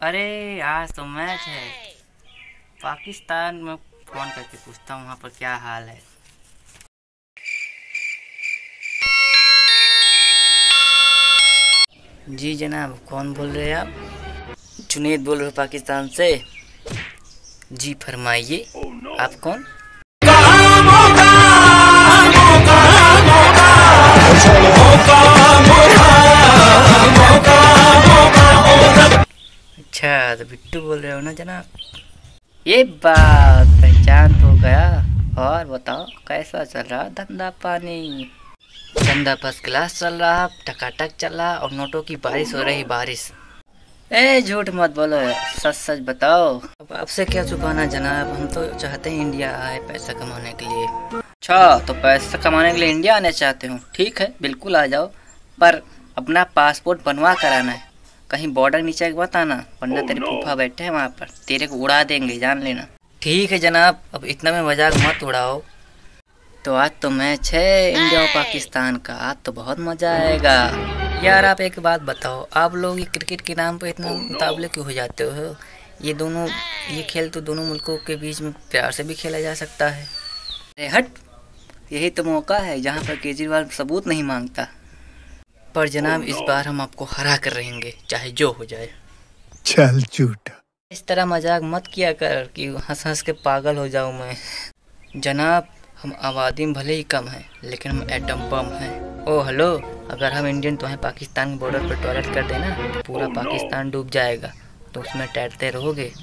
अरे आज तो मैच है। पाकिस्तान में फोन करके पूछता हूँ वहाँ पर क्या हाल है। जी जनाब, कौन बोल रहे हैं आप? जुनेद बोल रहे हो पाकिस्तान से। जी फरमाइए, आप कौन? अच्छा, तो बिट्टू बोल रहे हो ना जनाब? ये बात पहचान हो गया। और बताओ कैसा चल रहा धंधा पानी? धंधा फर्स्ट क्लास चल रहा, टकाटक चल रहा और नोटों की बारिश हो रही बारिश। ए झूठ मत बोलो, सच सच बताओ। अब आपसे क्या छुपाना जनाब, हम तो चाहते हैं इंडिया आए पैसा कमाने के लिए। अच्छा, तो पैसा कमाने के लिए इंडिया आना चाहते हो? ठीक है, बिल्कुल आ जाओ, पर अपना पासपोर्ट बनवा कर आना है। कहीं बॉर्डर नीचे मत आना, वरना तेरे फूफा बैठे हैं वहाँ पर, तेरे को उड़ा देंगे, जान लेना। ठीक है जनाब, अब इतना में मजाक मत उड़ाओ। तो आज तो मैच है इंडिया और पाकिस्तान का, आज तो बहुत मजा आएगा। यार आप एक बात बताओ, आप लोग ये क्रिकेट के नाम पे इतना मुकाबले क्यों हो जाते हो? ये खेल तो दोनों मुल्कों के बीच में प्यार से भी खेला जा सकता है। अरे हट, यही तो मौका है जहाँ पर केजरीवाल सबूत नहीं मांगता। पर जनाब इस बार हम आपको हरा कर रहेंगे, चाहे जो हो जाए। चल झूठा, इस तरह मजाक मत किया कर कि हंस हंस के पागल हो जाऊं मैं। जनाब हम आबादी में भले ही कम हैं, लेकिन हम एटम बम हैं। ओ हेलो, अगर हम इंडियन तुम्हें पाकिस्तान बॉर्डर पर टॉयलेट कर देना तो पूरा पाकिस्तान डूब जाएगा, तो उसमें तैरते रहोगे।